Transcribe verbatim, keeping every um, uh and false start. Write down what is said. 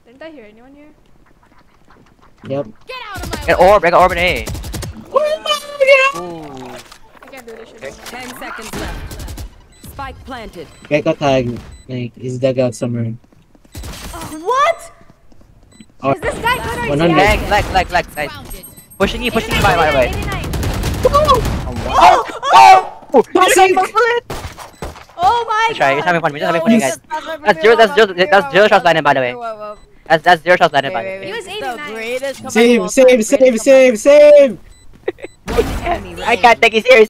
Didn't I hear anyone here? Yep. Get out of my Get way. orb, I got orb in A. I can't do this shit. Ten seconds left. Spike planted. Gecko tag. Like, he's dug out somewhere. What? Oh. Is this guy good or one is he hundred. Lag, acting? lag, lag, lag, lag. Grounded. Pushing E, pushing E, eighty-nine, by, by the way. eighty-nine. Oh, oh! Oh! Passing! Oh my Let's try, god. you're having fun, we're just having fun, you guys. That's That's zero, that's zero, that's zero shots landed, by the way. That's, that's zero shots landed, by the way. He was eighty-nine. Save, save, save, save, save! I can't take it serious.